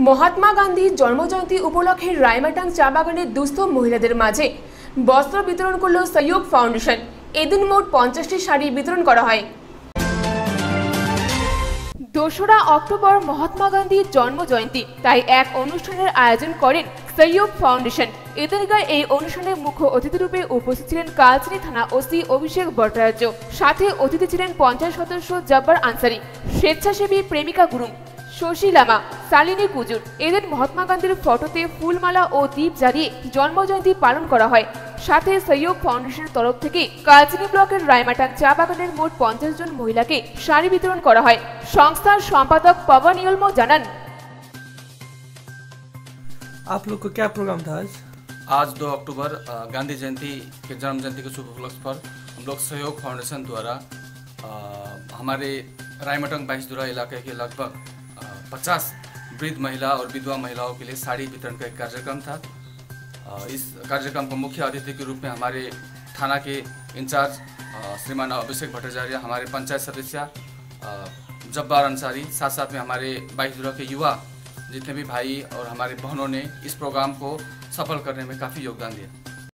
মহাত্মা গান্ধীর জন্মজয়ন্তী উপলক্ষে রায়মাটাং চা বাগানের দুস্থ মহিলাদের মাঝে বস্ত্র বিতরণ করল সহযোগ ফাউন্ডেশন। এদিন মোট 50টি শাড়ি বিতরণ করা হয়। 2রা অক্টোবর মহাত্মা গান্ধীর জন্মজয়ন্তী, তাই এক অনুষ্ঠানের আয়োজন করেন সহযোগ ফাউন্ডেশন। এদিনকার এই অনুষ্ঠানে মুখ্য অতিথি রূপে উপস্থিত ছিলেন কালচিনি থানা ওসি অভিষেক ভট্টাচার্য, সাথে অতিথি ছিলেন পঞ্চায়েত সদস্য জব্বার আনসারি, স্বেচ্ছাসেবী প্রেমিকা গুরুং, শশী লামা, শালিনী কুজুর। এদিন মহাত্মা গান্ধীর ফটোতে ফুলমালা ও দীপ জ্বালিয়ে জন্মজয়ন্তী পালন করা হয়। সাথে সহযোগ ফাউন্ডেশনের তরফ থেকে কালচিনি ব্লকের রায়মাটাং চা বাগানের মোট 50 জন মহিলাকে শাড়ি বিতরণ করা হয়। সংস্থার সম্পাদক पवन यल्मो জানান, आप लोग को क्या प्रोग्राम था आज 2 अक्टूबर गांधी जयंती के जन्म जयंती के शुभ उपलक्ष्य पर हम लोग सहयोग फाउंडेशन द्वारा हमारे रायमाटांग 22 इलाके के लगभग 50 वृद्ध महिला और विधवा महिलाओं के लिए साड़ी वितरण का एक कार्यक्रम था। इस कार्यक्रम को मुख्य अतिथि के रूप में हमारे थाना के इंचार्ज श्रीमान अभिषेक भट्टाचार्य, हमारे पंचायत सदस्य जब्बार अंसारी, साथ साथ में हमारे 22 के युवा जितने भी भाई और हमारे बहनों ने इस प्रोग्राम को सफल करने में काफ़ी योगदान दिया।